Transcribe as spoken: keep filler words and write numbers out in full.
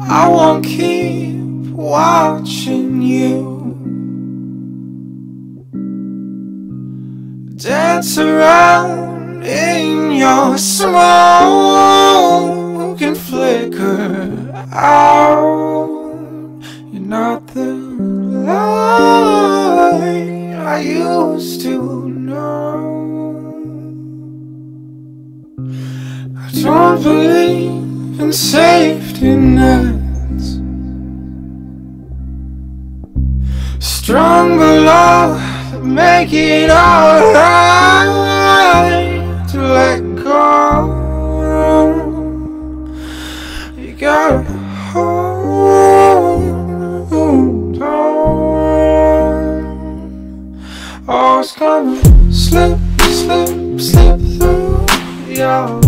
I won't keep watching you dance around in your smoke and flicker out. You're not the light I used to know. I don't believe in safety nets. Stronger love that make it alright to let go. You gotta hold on. Oh, it's gonna slip, slip, slip through your